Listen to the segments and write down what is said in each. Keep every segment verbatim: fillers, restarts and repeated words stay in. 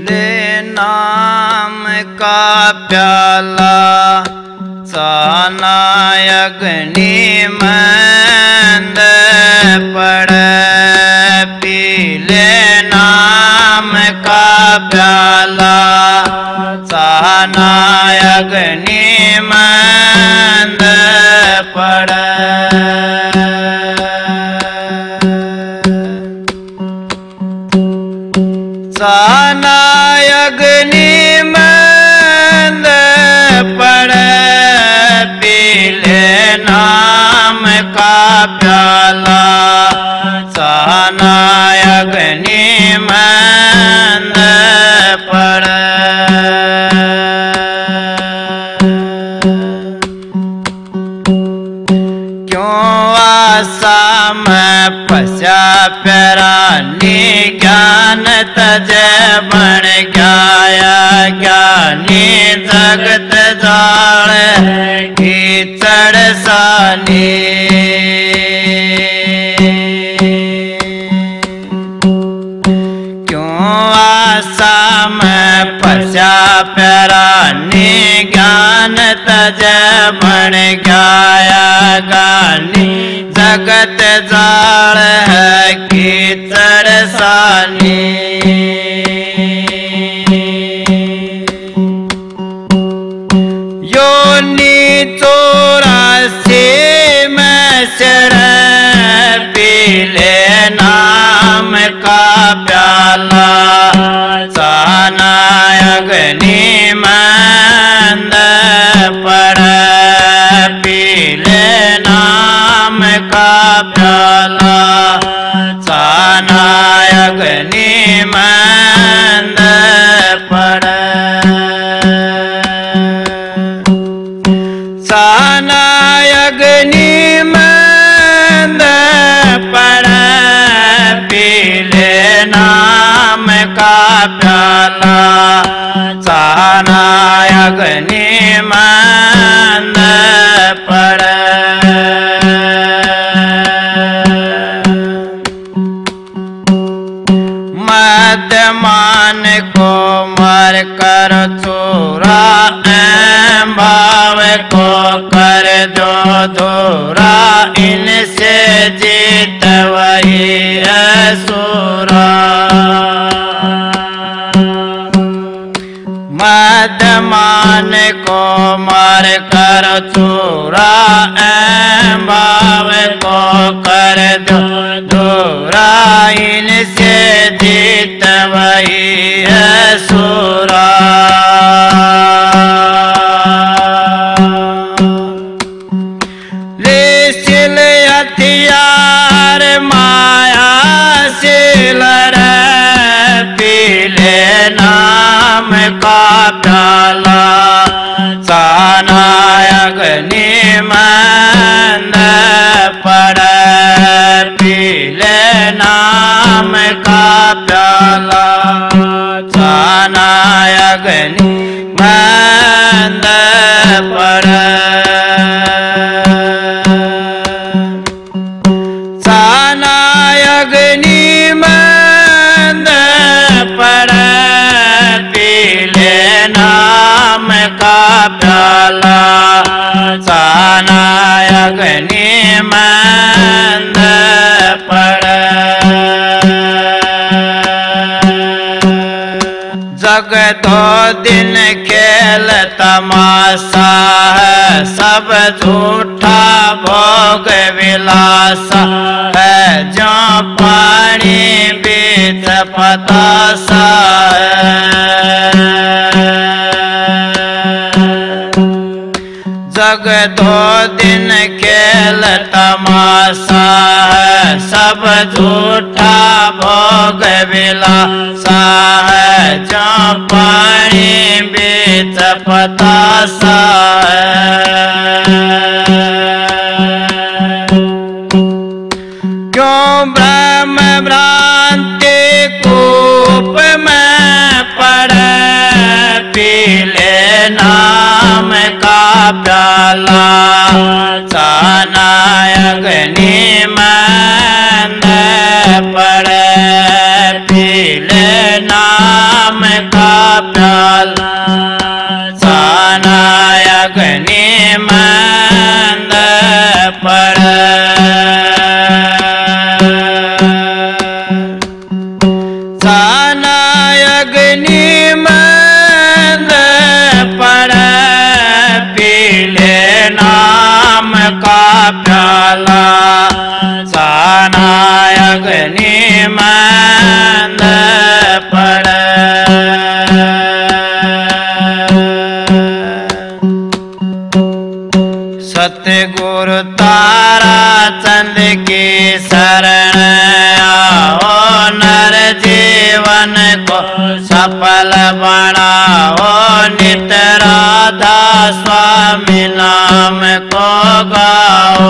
पीले नाम का प्याला साना अग्नि मंद पड़े। पीले नाम का प्याला साना अग्नि मंद पड़े। साना अग्नि मंद पड़े। पीले नाम का प्याला साना अग्नि मंद पड़े। क्यों आशा में फंसा प्यारानी ज्ञान तज बन गया। ज्ञानी जगत जाल कीचड़ सानी। क्यों आशा में फंसा प्यारानी ज्ञान तज बन गया। ज्ञानी जगत जाल है कीचड़ सानी। योनि चौरासी में चढ़े। पीले नाम का प्याला साना अग्नि मंद पड़े। पीले नाम का प्याला साना अग्नि मंद पड़े। साना अग्नि मंद पड़े। पीले नाम का प्याला साना अग्नि मंद पड़े। मदमान को मर कर चोरा। भाव को कर दो धोरा। इनसे जीत वही असुरा। मदमान को मार कर चोरा। भाव को कर दो धोरा। इनसे जीत वही असुरा। हथियार माया से लड़े। पीले नाम का प्याला साना अग्नि मंद पड़े। पीले नाम का प्याला साना अग्नि मंद पड़े। साना अग्नि मंद पड़े। पीले नाम का प्याला साना अग्नि मंद पड़े। जग दो दिन खेल तमाशा है। सब झूठा भोग विलासा है। जो पानी बीच पतासा है। जग दो दिन खेल तमाशा है। सब झूठा भोग विलासा है। जो पानी बीच पतासा है। क्यों ब्रह्म भ्रांति कूप में पड़े। पीले नाम का प्याला साना अग्नि मंद पड़े। पीले नाम नाम का प्याला साना अग्नि मंद पड़ साना अग्नि मंद पड़ पीले नाम का प्याला साना अग्नि मंद पड़ सतगुरु तारा चंद की शरण आओ नर जीवन को सफल बनाओ नित राधा स्वामी नाम को गाओ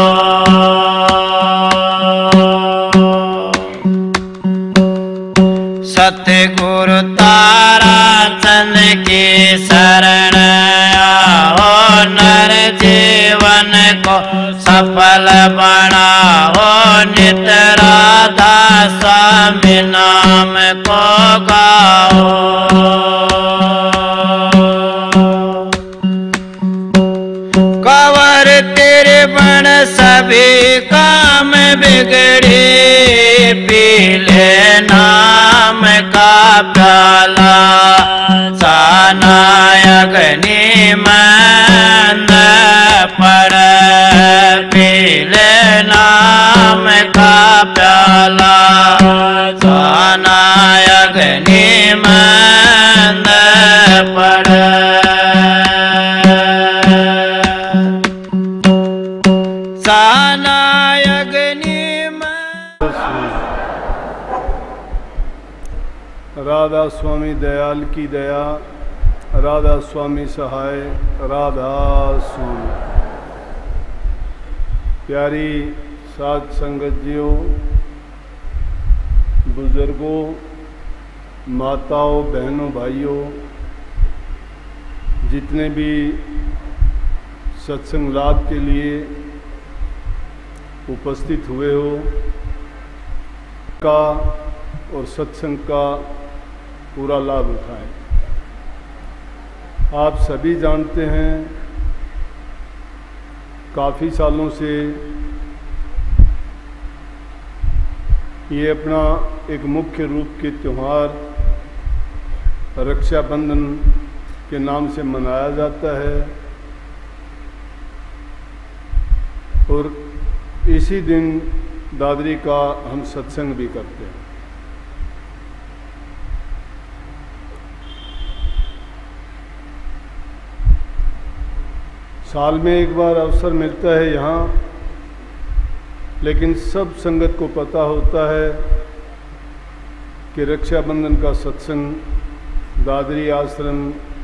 सतगुरु तारा चंद की शरण आओ नर जीवन को सफल बनाओ नित राधा स्वामी नाम को गाओ कवर तेरे बण सभी काम बिगड़े पीले नाम का प्याला साना अग्नि मंद पड़ पीले नाम का प्याला साना अग्नि मंद पड़ साना अग्नि राधा स्वामी दयाल की दया राधा स्वामी सहाय राधा स्वामी प्यारी साध संगत जियो बुजुर्गों माताओं बहनों भाइयों जितने भी सत्संग लाभ के लिए उपस्थित हुए हो का और सत्संग का पूरा लाभ उठाएं। आप सभी जानते हैं काफ़ी सालों से ये अपना एक मुख्य रूप के त्यौहार रक्षाबंधन के नाम से मनाया जाता है और इसी दिन दादरी का हम सत्संग भी करते हैं। साल में एक बार अवसर मिलता है यहाँ, लेकिन सब संगत को पता होता है कि रक्षाबंधन का सत्संग दादरी आश्रम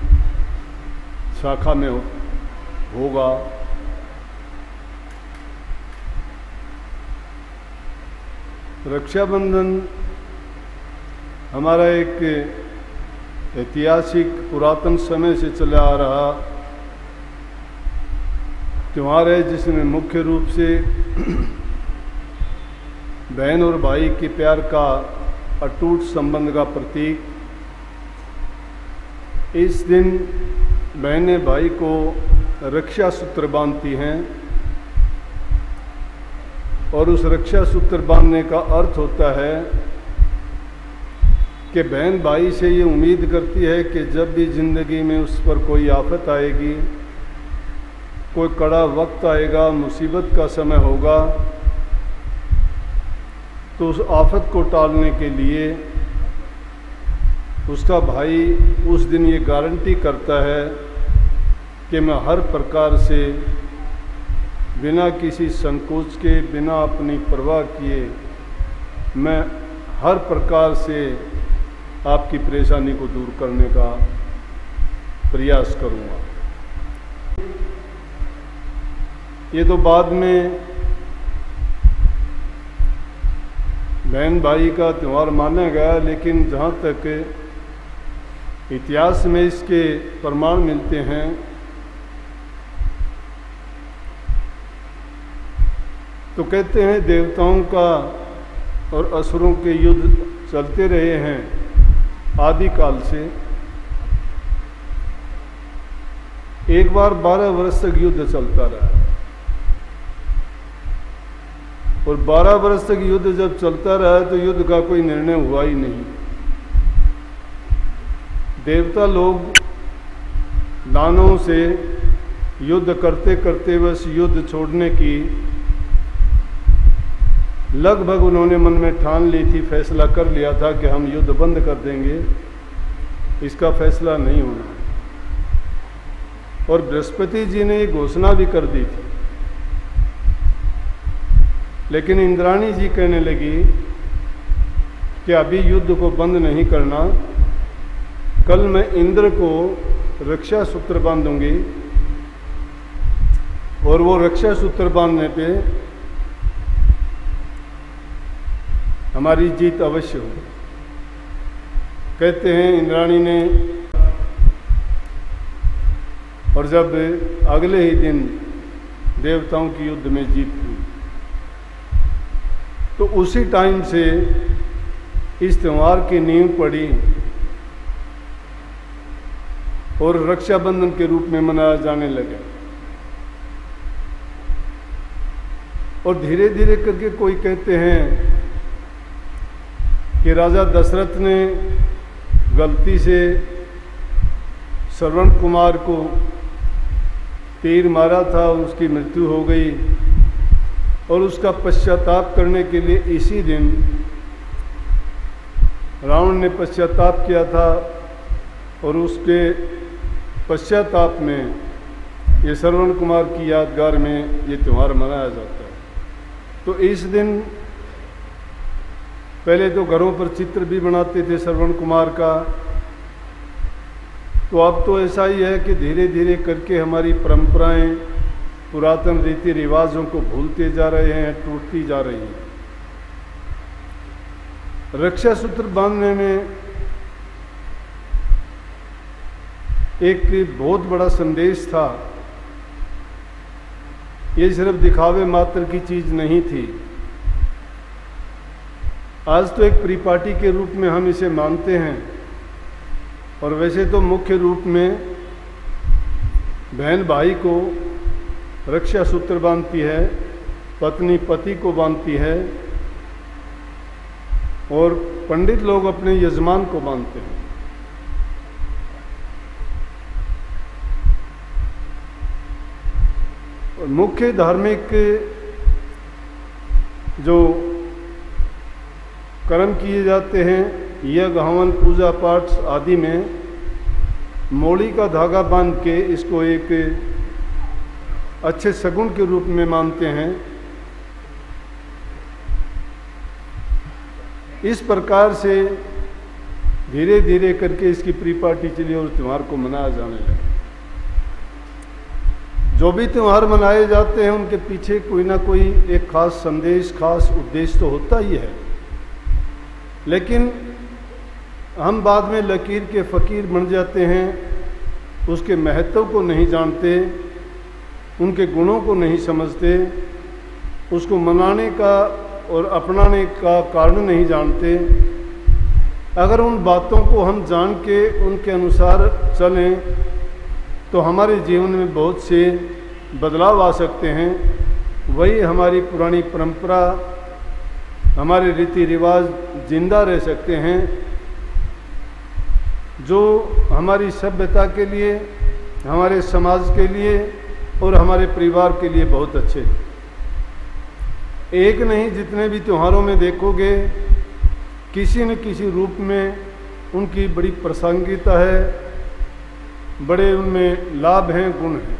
शाखा में हो, होगा। रक्षाबंधन हमारा एक ऐतिहासिक पुरातन समय से चला आ रहा त्यौहार है, जिसमें मुख्य रूप से बहन और भाई के प्यार का अटूट संबंध का प्रतीक। इस दिन बहनें भाई को रक्षा सूत्र बांधती हैं और उस रक्षा सूत्र बांधने का अर्थ होता है कि बहन भाई से ये उम्मीद करती है कि जब भी जिंदगी में उस पर कोई आफत आएगी, कोई कड़ा वक्त आएगा, मुसीबत का समय होगा, तो उस आफत को टालने के लिए उसका भाई उस दिन ये गारंटी करता है कि मैं हर प्रकार से बिना किसी संकोच के, बिना अपनी परवाह किए, मैं हर प्रकार से आपकी परेशानी को दूर करने का प्रयास करूँगा। ये तो बाद में बहन भाई का त्यौहार माना गया, लेकिन जहाँ तक इतिहास में इसके प्रमाण मिलते हैं तो कहते हैं देवताओं का और असुरों के युद्ध चलते रहे हैं आदिकाल से। एक बार बारह वर्ष तक युद्ध चलता रहा, और बारह वर्ष तक युद्ध जब चलता रहा तो युद्ध का कोई निर्णय हुआ ही नहीं। देवता लोग दानवों से युद्ध करते करते बस युद्ध छोड़ने की लगभग उन्होंने मन में ठान ली थी, फैसला कर लिया था कि हम युद्ध बंद कर देंगे, इसका फैसला नहीं होना। और बृहस्पति जी ने ये घोषणा भी कर दी थी, लेकिन इंद्राणी जी कहने लगी कि अभी युद्ध को बंद नहीं करना, कल मैं इंद्र को रक्षा सूत्र बांधूंगी और वो रक्षा सूत्र बांधने पे हमारी जीत अवश्य होगी। कहते हैं इंद्राणी ने, और जब अगले ही दिन देवताओं की युद्ध में जीत हुई, तो उसी टाइम से इस त्योहार की नींव पड़ी और रक्षाबंधन के रूप में मनाया जाने लगा। और धीरे धीरे करके कोई कहते हैं कि राजा दशरथ ने गलती से श्रवण कुमार को तीर मारा था, उसकी मृत्यु हो गई, और उसका पश्चाताप करने के लिए इसी दिन रावण ने पश्चाताप किया था, और उसके पश्चाताप में ये श्रवण कुमार की यादगार में ये त्यौहार मनाया जाता है। तो इस दिन पहले तो घरों पर चित्र भी बनाते थे श्रवण कुमार का, तो अब तो ऐसा ही है कि धीरे धीरे करके हमारी परंपराएं, पुरातन रीति रिवाजों को भूलते जा रहे हैं, टूटती जा रही हैं। रक्षा सूत्र बांधने में एक बहुत बड़ा संदेश था, ये सिर्फ दिखावे मात्र की चीज नहीं थी। आज तो एक परिपाटी के रूप में हम इसे मानते हैं, और वैसे तो मुख्य रूप में बहन भाई को रक्षा सूत्र बांधती है, पत्नी पति को बांधती है, और पंडित लोग अपने यजमान को बांधते हैं। और मुख्य धार्मिक जो कर्म किए जाते हैं, यज्ञ हवन पूजा पाठ आदि में मोड़ी का धागा बांध के इसको एक अच्छे सगुन के रूप में मानते हैं। इस प्रकार से धीरे धीरे करके इसकी परिपाटी चली और त्यौहार को मनाया जाने लगा। जो भी त्यौहार मनाए जाते हैं उनके पीछे कोई ना कोई एक खास संदेश, खास उद्देश्य तो होता ही है, लेकिन हम बाद में लकीर के फ़कीर बन जाते हैं, उसके महत्व को नहीं जानते, उनके गुणों को नहीं समझते, उसको मनाने का और अपनाने का कारण नहीं जानते। अगर उन बातों को हम जान के उनके अनुसार चलें तो हमारे जीवन में बहुत से बदलाव आ सकते हैं। वही हमारी पुरानी परंपरा, हमारे रीति रिवाज जिंदा रह सकते हैं, जो हमारी सभ्यता के लिए, हमारे समाज के लिए और हमारे परिवार के लिए बहुत अच्छे। एक नहीं, जितने भी त्योहारों में देखोगे किसी न किसी रूप में उनकी बड़ी प्रासंगिकता है, बड़े उनमें लाभ हैं, गुण हैं।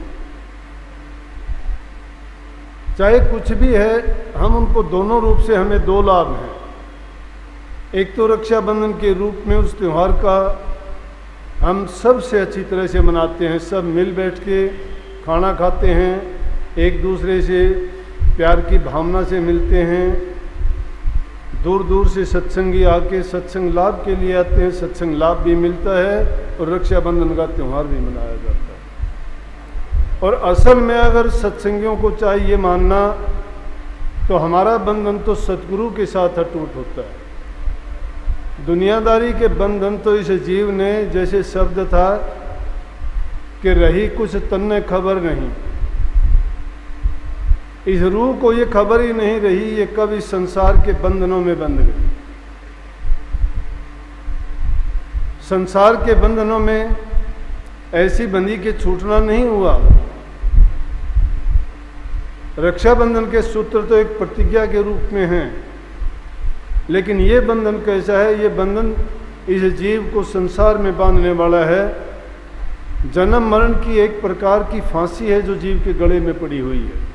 चाहे कुछ भी है, हम उनको दोनों रूप से, हमें दो लाभ हैं। एक तो रक्षाबंधन के रूप में उस त्यौहार का हम सबसे अच्छी तरह से मनाते हैं, सब मिल बैठ के खाना खाते हैं, एक दूसरे से प्यार की भावना से मिलते हैं। दूर दूर से सत्संगी आके सत्संग लाभ के लिए आते हैं, सत्संग लाभ भी मिलता है और रक्षाबंधन का त्यौहार भी मनाया जाता है। और असल में अगर सत्संगियों को चाहिए मानना तो हमारा बंधन तो सतगुरु के साथ अटूट होता है। दुनियादारी के बंधन तो इस जीव ने, जैसे शब्द था कि रही कुछ तन्ने खबर नहीं, इस रूह को ये खबर ही नहीं रही ये कब इस संसार के बंधनों में बंध गई। संसार के बंधनों में ऐसी बंधी के छूटना नहीं हुआ। रक्षाबंधन के सूत्र तो एक प्रतिज्ञा के रूप में हैं, लेकिन ये बंधन कैसा है? ये बंधन इस जीव को संसार में बांधने वाला है। जन्म मरण की एक प्रकार की फांसी है जो जीव के गले में पड़ी हुई है।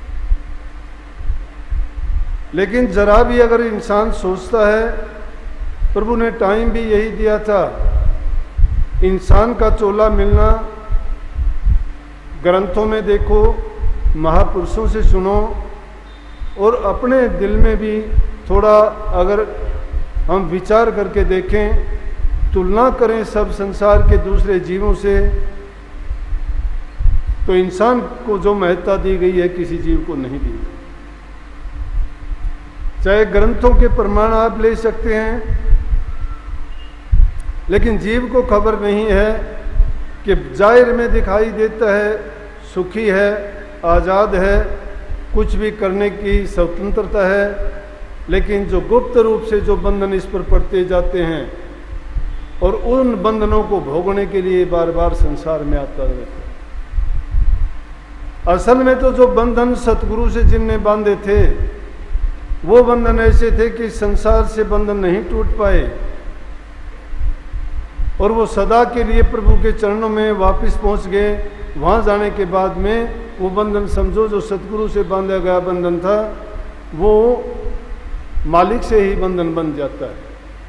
लेकिन जरा भी अगर इंसान सोचता है, प्रभु ने टाइम भी यही दिया था, इंसान का चोला मिलना ग्रंथों में देखो, महापुरुषों से सुनो, और अपने दिल में भी थोड़ा अगर हम विचार करके देखें, तुलना करें सब संसार के दूसरे जीवों से, तो इंसान को जो महत्ता दी गई है किसी जीव को नहीं दी गई। चाहे ग्रंथों के प्रमाण आप ले सकते हैं, लेकिन जीव को खबर नहीं है कि जाहिर में दिखाई देता है सुखी है, आज़ाद है, कुछ भी करने की स्वतंत्रता है, लेकिन जो गुप्त रूप से जो बंधन इस पर पड़ते जाते हैं और उन बंधनों को भोगने के लिए बार बार संसार में आता रहता है। असल में तो जो बंधन सतगुरु से जिनने बांधे थे वो बंधन ऐसे थे कि संसार से बंधन नहीं टूट पाए, और वो सदा के लिए प्रभु के चरणों में वापस पहुंच गए। वहां जाने के बाद में वो बंधन समझो जो सतगुरु से बांधा गया बंधन था वो मालिक से ही बंधन बन जाता है,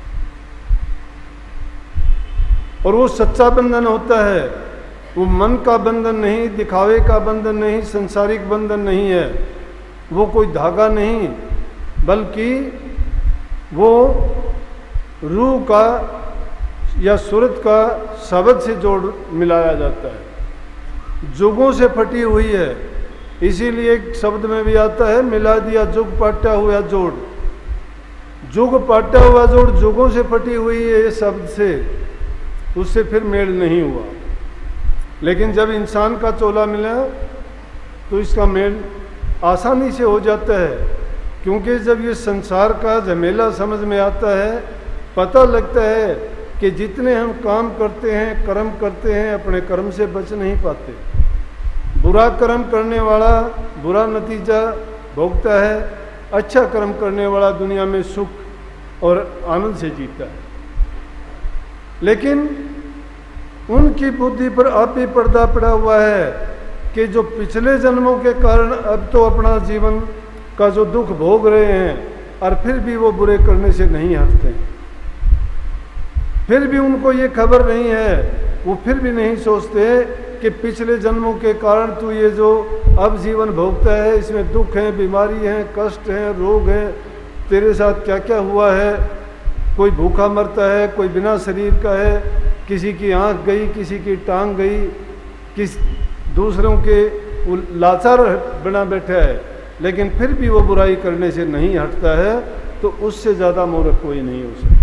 और वो सच्चा बंधन होता है। वो मन का बंधन नहीं, दिखावे का बंधन नहीं, संसारिक बंधन नहीं है, वो कोई धागा नहीं, बल्कि वो रूह का या सूरत का शब्द से जोड़ मिलाया जाता है, जुगों से फटी हुई है। इसीलिए एक शब्द में भी आता है, मिला दिया जुग पाटा हुआ जोड़। जुग पाटा हुआ जोड़ जुगों से फटी हुई है ये शब्द से, उससे फिर मेल नहीं हुआ। लेकिन जब इंसान का चोला मिला तो इसका मेल आसानी से हो जाता है, क्योंकि जब ये संसार का झमेला समझ में आता है, पता लगता है कि जितने हम काम करते हैं, कर्म करते हैं, अपने कर्म से बच नहीं पाते। बुरा कर्म करने वाला बुरा नतीजा भोगता है, अच्छा कर्म करने वाला दुनिया में सुख और आनंद से जीता है। लेकिन उनकी बुद्धि पर आप ही पर्दा पड़ा हुआ है कि जो पिछले जन्मों के कारण अब तो अपना जीवन का जो दुख भोग रहे हैं, और फिर भी वो बुरे करने से नहीं हटते, फिर भी उनको ये खबर नहीं है, वो फिर भी नहीं सोचते कि पिछले जन्मों के कारण तू ये जो अब जीवन भोगता है इसमें दुख है, बीमारी है, कष्ट है, रोग है, तेरे साथ क्या क्या हुआ है। कोई भूखा मरता है, कोई बिना शरीर का है, किसी की आंख गई, किसी की टांग गई, किस दूसरों के वो लाचार बना बैठा है, लेकिन फिर भी वो बुराई करने से नहीं हटता है, तो उससे ज़्यादा मूर्ख कोई नहीं हो सकता।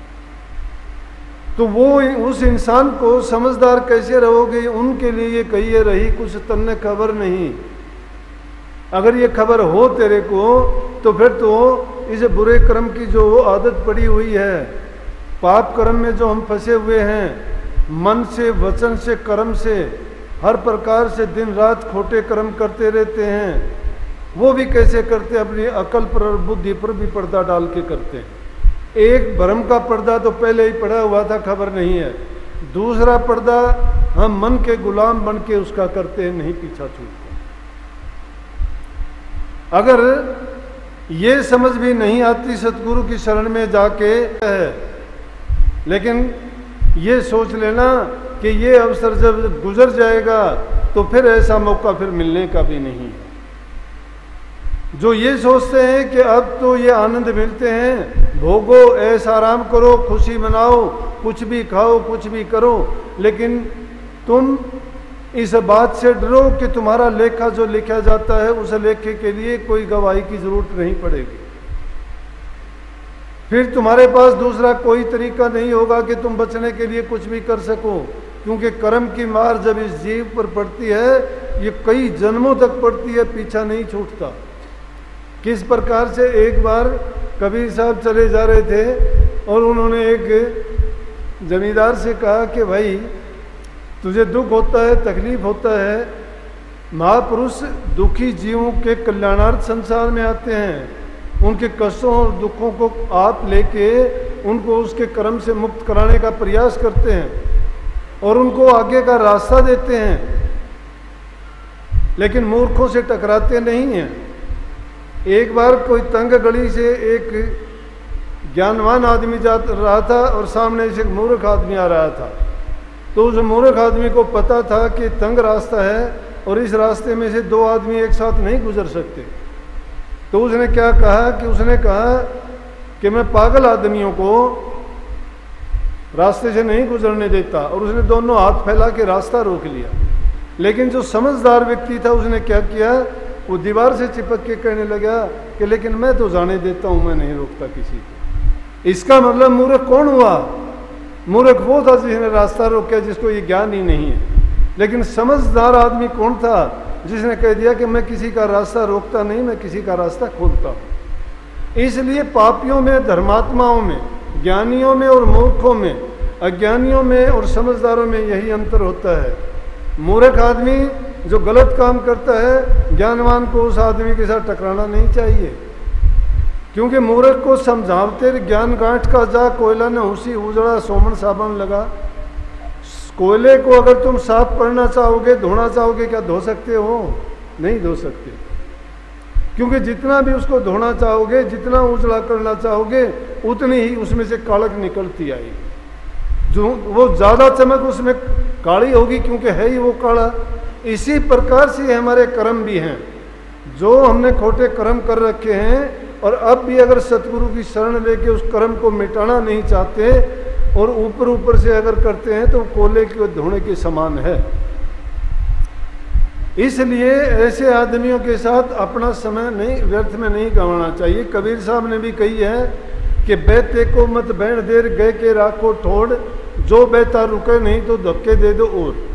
तो वो उस इंसान को समझदार कैसे रहोगे, उनके लिए ये कहिए रही कुछ तन्ने खबर नहीं। अगर ये खबर हो तेरे को तो फिर तो इस बुरे कर्म की जो आदत पड़ी हुई है, पाप कर्म में जो हम फंसे हुए हैं, मन से, वचन से, कर्म से, हर प्रकार से दिन रात खोटे कर्म करते रहते हैं, वो भी कैसे करते हैं? अपनी अकल पर और बुद्धि पर भी पर्दा डाल के करते हैं। एक भ्रम का पर्दा तो पहले ही पड़ा हुआ था, खबर नहीं है। दूसरा पर्दा हम मन के गुलाम बन के उसका करते हैं, नहीं पीछा छूटते। अगर ये समझ भी नहीं आती सतगुरु की शरण में जाके है, लेकिन ये सोच लेना कि ये अवसर जब गुजर जाएगा तो फिर ऐसा मौका फिर मिलने का भी नहीं। जो ये सोचते हैं कि अब तो ये आनंद मिलते हैं, भोगो, ऐसा आराम करो, खुशी मनाओ, कुछ भी खाओ, कुछ भी करो, लेकिन तुम इस बात से डरो कि तुम्हारा लेखा जो लिखा जाता है उस लेखे के लिए कोई गवाही की जरूरत नहीं पड़ेगी। फिर तुम्हारे पास दूसरा कोई तरीका नहीं होगा कि तुम बचने के लिए कुछ भी कर सको, क्योंकि कर्म की मार जब इस जीव पर पड़ती है ये कई जन्मों तक पड़ती है, पीछा नहीं छूटता। किस प्रकार से, एक बार कबीर साहब चले जा रहे थे और उन्होंने एक जमींदार से कहा कि भाई तुझे दुख होता है, तकलीफ होता है, महापुरुष दुखी जीवों के कल्याणार्थ संसार में आते हैं, उनके कष्टों और दुखों को आप लेके उनको उसके कर्म से मुक्त कराने का प्रयास करते हैं और उनको आगे का रास्ता देते हैं, लेकिन मूर्खों से टकराते नहीं हैं। एक बार कोई तंग गली से एक ज्ञानवान आदमी जा रहा था और सामने से एक मूर्ख आदमी आ रहा था, तो उस मूर्ख आदमी को पता था कि तंग रास्ता है और इस रास्ते में से दो आदमी एक साथ नहीं गुजर सकते। तो उसने क्या कहा कि उसने कहा कि मैं पागल आदमियों को रास्ते से नहीं गुजरने देता, और उसने दोनों हाथ फैला के रास्ता रोक लिया। लेकिन जो समझदार व्यक्ति था उसने क्या किया, वो दीवार से चिपक के कहने लगा कि लेकिन मैं तो जाने देता हूं, मैं नहीं रोकता किसी को। इसका मतलब मूर्ख कौन हुआ? मूर्ख वो था जिसने रास्ता रोका, जिसको ये ज्ञान ही नहीं है। लेकिन समझदार आदमी कौन था? जिसने कह दिया कि मैं किसी का रास्ता रोकता नहीं, मैं किसी का रास्ता खोलता हूं। इसलिए पापियों में, धर्मात्माओं में, ज्ञानियों में और मूर्खों में, अज्ञानियों में और समझदारों में यही अंतर होता है। मूर्ख आदमी जो गलत काम करता है, ज्ञानवान को उस आदमी के साथ टकराना नहीं चाहिए, क्योंकि मूर्ख को समझावते ज्ञान गांठ का जा, कोयला ने उसी उजड़ा सोमन साबन लगा। कोयले को अगर तुम साफ करना चाहोगे, धोना चाहोगे, क्या धो सकते हो? नहीं धो सकते, क्योंकि जितना भी उसको धोना चाहोगे, जितना उजला करना चाहोगे, उतनी ही उसमें से कालक निकलती आएगी। जो वो ज़्यादा चमक उसमें काली होगी, क्योंकि है ही वो काला। इसी प्रकार से हमारे कर्म भी हैं। जो हमने खोटे कर्म कर रखे हैं और अब भी अगर सतगुरु की शरण लेके उस कर्म को मिटाना नहीं चाहते और ऊपर ऊपर से अगर करते हैं तो कोयले के धोने के समान है। इसलिए ऐसे आदमियों के साथ अपना समय नहीं, व्यर्थ में नहीं गंवाना चाहिए। कबीर साहब ने भी कही है कि बहते को मत बहन देर, गए के राखो ठोड़, जो बहता रुके नहीं तो धक्के दे दो और।